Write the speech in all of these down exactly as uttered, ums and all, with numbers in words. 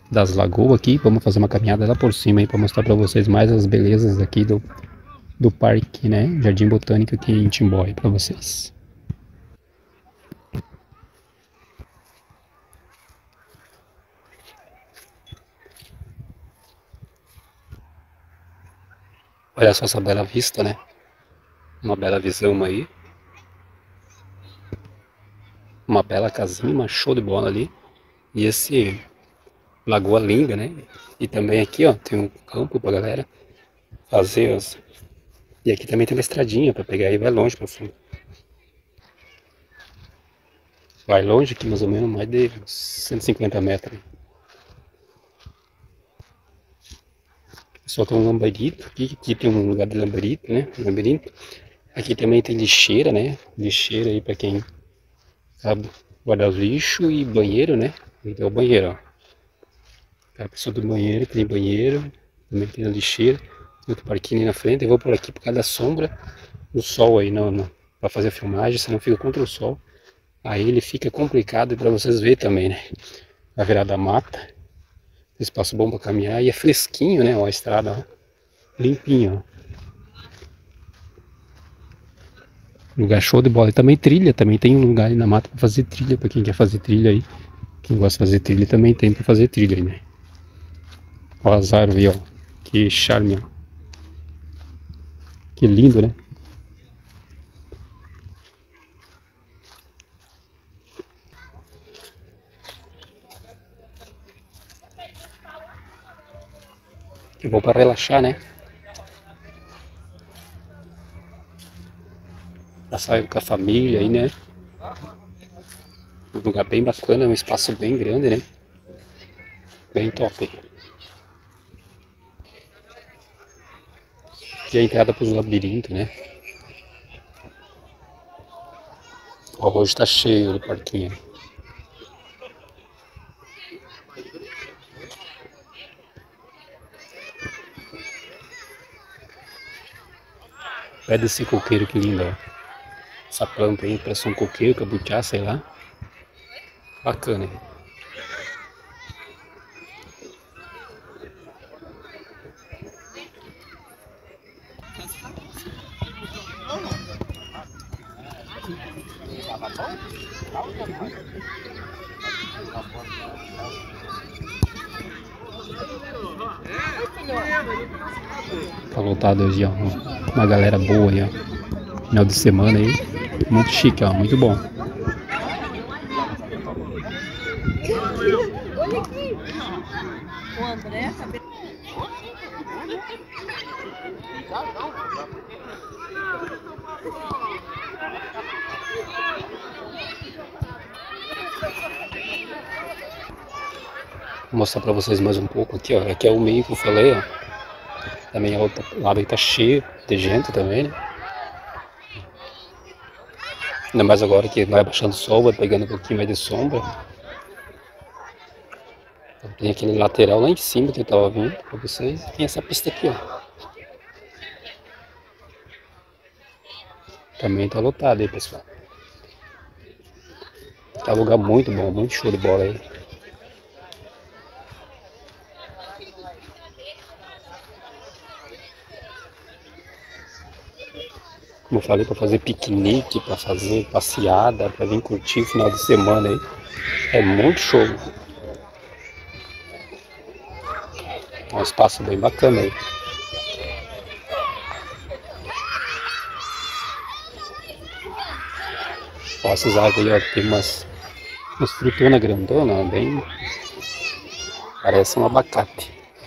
das lagoas aqui. Vamos fazer uma caminhada lá por cima aí para mostrar para vocês mais as belezas aqui do, do parque, né? Jardim Botânico aqui em Timbó para vocês. Olha só essa bela vista, né? Uma bela visão aí. Uma bela casinha, uma show de bola ali. E esse lagoa linda, né? E também aqui, ó, tem um campo pra galera fazer as... E aqui também tem uma estradinha pra pegar e vai longe pra fundo. Vai longe aqui mais ou menos, mais de cento e cinquenta metros. Só tem um lambarito aqui, aqui tem um lugar de lambarito, né? Labirinto. Aqui também tem lixeira, né? Lixeira aí pra quem sabe guardar os lixos e banheiro, né? Então é o banheiro, ó. A pessoa do banheiro, tem banheiro, também tem a lixeira, outro parquinho ali na frente. Eu vou por aqui por causa da sombra do sol aí, não, não, pra fazer a filmagem, senão fica contra o sol. Aí ele fica complicado para vocês verem também, né? A virada da mata, espaço bom para caminhar e é fresquinho, né? Ó, a estrada, ó, limpinho, ó. Lugar show de bola. E também trilha, também tem um lugar aí na mata para fazer trilha, para quem quer fazer trilha aí. Quem gosta de fazer trilha também tem para fazer trilha aí, né? Ó as árvores, ó. Que charme, ó. Que lindo, né? Que bom para relaxar, né? Pra sair com a família aí, né? Um lugar bem bacana, um espaço bem grande, né? Bem top. Aqui é a entrada para os labirintos, né? Ó, hoje tá cheio do parquinho. Pé desse coqueiro que lindo, ó. Essa planta aí parece um coqueiro, cabutiá, sei lá. Bacana, hein? Tá lotado hoje, ó. Uma galera boa aí, ó. Final de semana aí. Muito chique, ó. Muito bom. Olha aqui. O André. Vou mostrar pra vocês mais um pouco aqui, ó. Aqui é o meio que eu falei, ó. Também o lado aí tá cheio de gente também, né? Ainda mais agora que vai baixando o sol, vai pegando um pouquinho mais de sombra. Tem aquele lateral lá em cima que eu tava vendo pra vocês. Tem essa pista aqui, ó. Também tá lotado aí, pessoal. Tá um lugar muito bom, muito show de bola aí. Como eu falei, para fazer piquenique, para fazer passeada, para vir curtir o final de semana aí. É muito show. É um espaço bem bacana aí. Ó, essas árvores aí, ó, tem umas, umas frutonas grandonas, bem... Parece um abacate.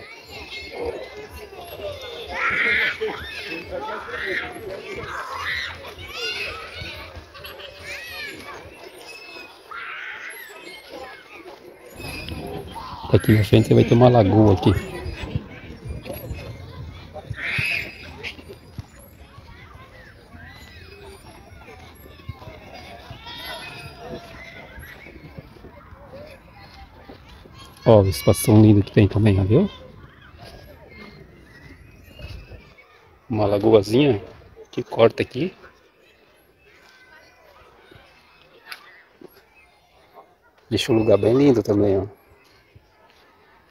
Aqui na frente vai ter uma lagoa aqui. Ó, a situação linda que tem também, ó, viu? Uma lagoazinha que corta aqui. Deixa um lugar bem lindo também, ó.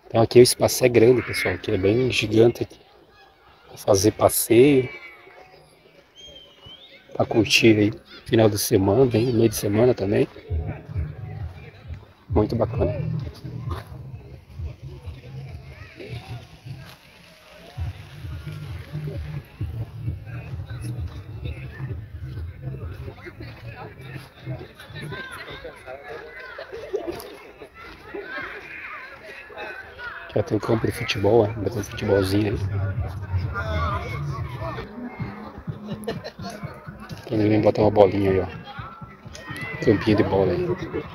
Então aqui o espaço é grande, pessoal, aqui é bem gigante aqui. Pra fazer passeio, pra curtir aí final de semana, bem meio de semana também. Muito bacana. Já tem o campo de futebol, né? Botar um futebolzinho aí. Quem vem botar uma bolinha aí, ó. Campinho de bola aí.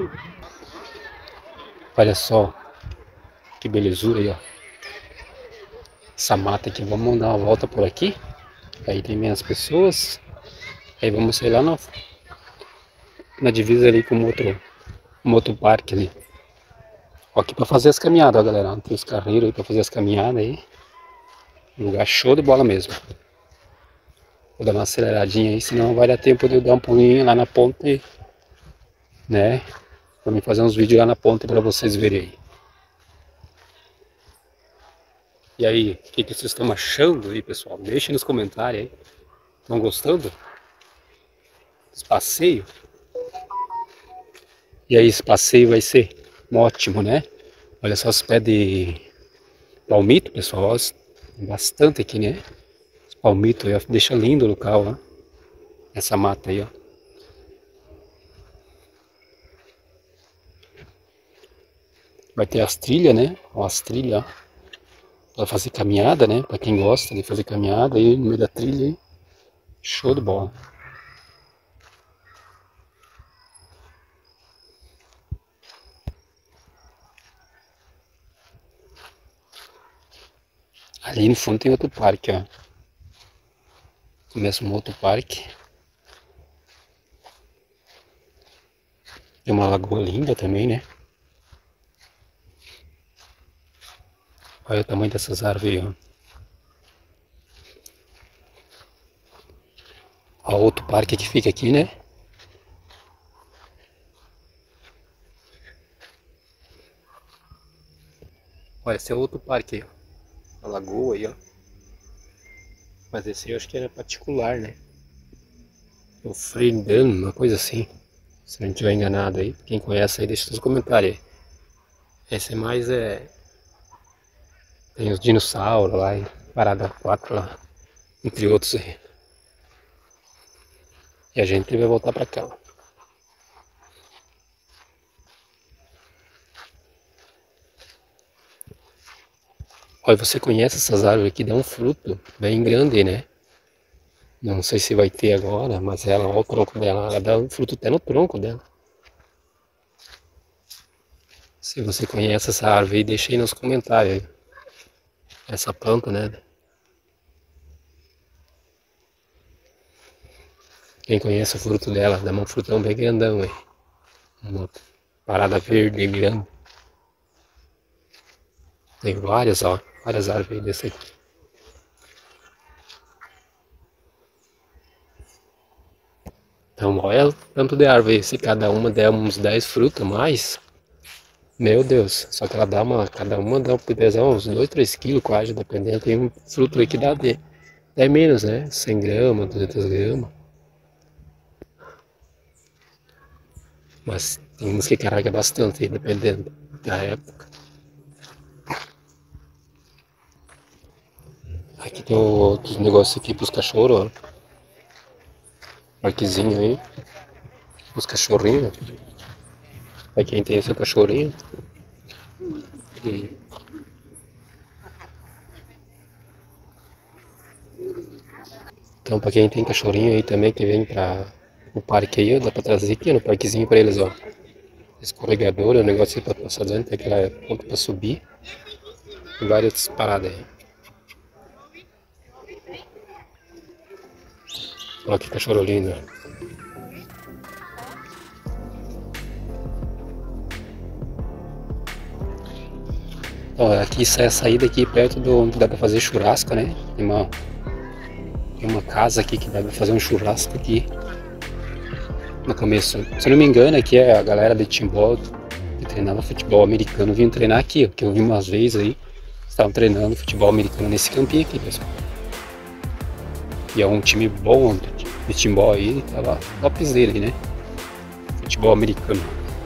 Olha só que belezura aí, ó. Essa mata aqui, vamos dar uma volta por aqui. Aí tem minhas pessoas. Aí vamos sair lá na, na divisa ali com um outro, um outro parque ali. Ó, aqui pra fazer as caminhadas, ó, galera. Tem os carreiros aí pra fazer as caminhadas aí. Um lugar show de bola mesmo. Vou dar uma aceleradinha aí, senão vai dar tempo de eu dar um pulinho lá na ponte, né? Pra mim fazer uns vídeos lá na ponte pra vocês verem aí. E aí, o que, que vocês estão achando aí, pessoal? Deixem nos comentários aí. Estão gostando dos passeios? E aí, esse passeio vai ser ótimo, né? Olha só os pés de palmito, pessoal. Tem bastante aqui, né? Os palmitos aí, ó. Deixa lindo o local, ó. Essa mata aí, ó. Vai ter as trilhas, né? Ó, as trilhas, ó. Pra fazer caminhada, né? Pra quem gosta de fazer caminhada aí no meio da trilha aí. Show de bola. Ali no fundo tem outro parque, ó. Começa um outro parque. Tem uma lagoa linda também, né? Olha o tamanho dessas árvores aí, ó. Ó, outro parque que fica aqui, né? Olha, esse é outro parque aí, ó. A lagoa aí, ó. Mas esse aí eu acho que era particular, né? O Freedom, uma coisa assim. Se eu não estiver enganado aí. Quem conhece aí, deixa nos comentários aí. Esse é mais é... Tem os dinossauros lá, e Parada quatro lá. Entre outros aí. E a gente vai voltar pra cá, ó. Olha, você conhece essas árvores aqui, dá um fruto bem grande, né? Não sei se vai ter agora, mas ela, olha o tronco dela, ela dá um fruto até no tronco dela. Se você conhece essa árvore aí, deixa aí nos comentários aí. Essa planta, né? Quem conhece o fruto dela, dá um frutão bem grandão aí. Uma parada verde grande. Tem várias, ó, várias árvores desse aqui. Então, olha o tanto de árvore. Se cada uma der uns dez frutos mais, meu Deus, só que ela dá uma, cada uma dá uns dois, três quilos quase, dependendo. Tem um fruto aí que dá de, é menos, né? cem gramas, duzentas gramas. Mas tem uns que carrega bastante, dependendo da época. Aqui tem outros negócios aqui pros cachorros, ó. Parquezinho aí. Os cachorrinhos. Pra quem tem seu cachorrinho. E... Então pra quem tem cachorrinho aí também que vem pra o parque aí, ó, dá pra trazer aqui no parquezinho pra eles, ó. Escorregador, o negócio aí pra passar dentro, tem aquela ponta pra subir. E várias paradas aí. Olha que cachorro lindo. Ó, aqui sai a saída aqui perto do onde dá pra fazer churrasco, né? Tem uma, tem uma casa aqui que dá pra fazer um churrasco aqui no começo. Se eu não me engano, aqui é a galera de Timbó que treinava futebol americano, vim treinar aqui, porque eu vi umas vezes aí, estavam treinando futebol americano nesse campinho aqui, pessoal. E é um time bom de futebol aí, tava topzera aí, né? Futebol americano.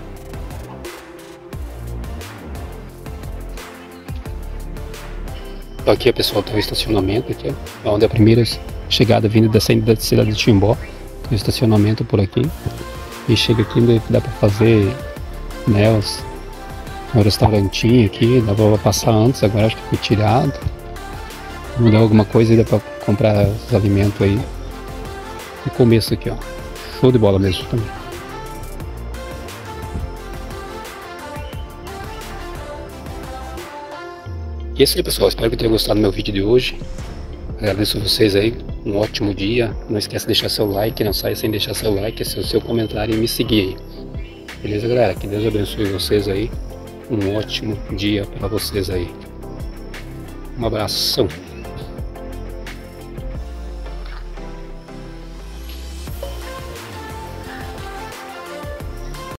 Então aqui, pessoal, tem o estacionamento aqui, ó, onde é a primeira chegada vindo da saída da cidade de Timbó. Tem o estacionamento por aqui. E chega aqui, dá pra fazer, né, os, um restaurantinho aqui, dá pra passar antes, agora acho que foi tirado. Mudou alguma coisa aí, dá pra comprar os alimentos aí. No começo aqui, ó. Show de bola mesmo também. E é isso aí, pessoal, espero que tenham gostado do meu vídeo de hoje. Agradeço vocês aí, um ótimo dia. Não esqueça de deixar seu like, não saia sem deixar seu like, seu, seu comentário e me seguir aí. Beleza, galera? Que Deus abençoe vocês aí. Um ótimo dia para vocês aí. Um abração.